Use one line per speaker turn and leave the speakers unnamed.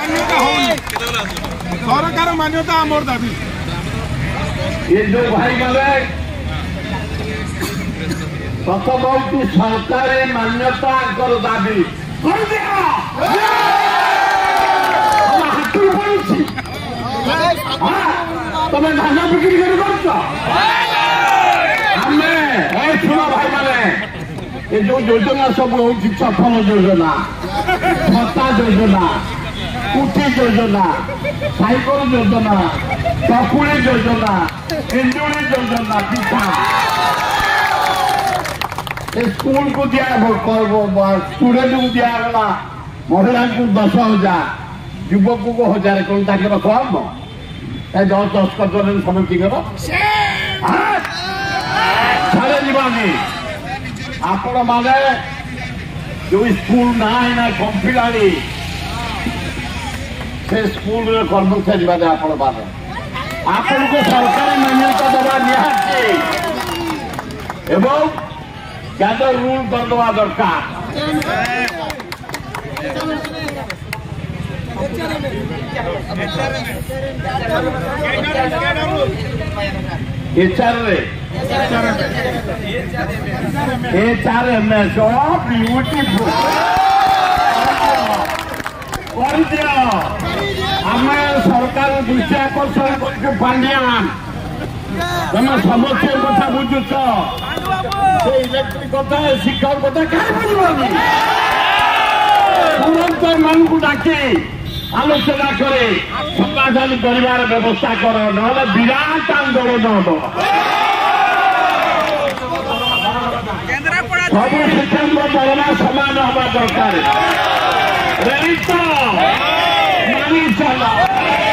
सरकार मान्यता आमर दाबी
ये जो भाई माने प्रथम हूँ सरकार मान्यता दाबी तुम धान बिक्री कर भाई माने ये जो योजना सब हूँ सफल योजना भत्ता योजना कुटी योजना साइकल योजना चकुड़ी योजना इंजुरी योजना पिठा स्कूल को दिया स्टूडेंट को दिगला महिला को 10,000 युवक को 1,000 कौन ताकि कम 10 कर समझ छाड़े जीवानी आपण माने जो स्कूल ना कंपिलानी से स्कूल कर्मचारी मैंने आपण माने आपण को सरकारी मान्यता देवा निहाती एवं ज्यादा रूल करवा दरकार HRMS ब्यूटीफुल आम सरकार दृष्टि आकर्षण कर पांडियान तुम समस्या कथा बुझुच इलेक्ट्रिक कथा शिक्षक कथा क्या बुझे तुरंत मान को डाकी आलोचना करे समाधान कर व्यवस्था कर ना विराट आंदोलन हम सब शिक्षक दरमा सामान हवा दरकार मानी चला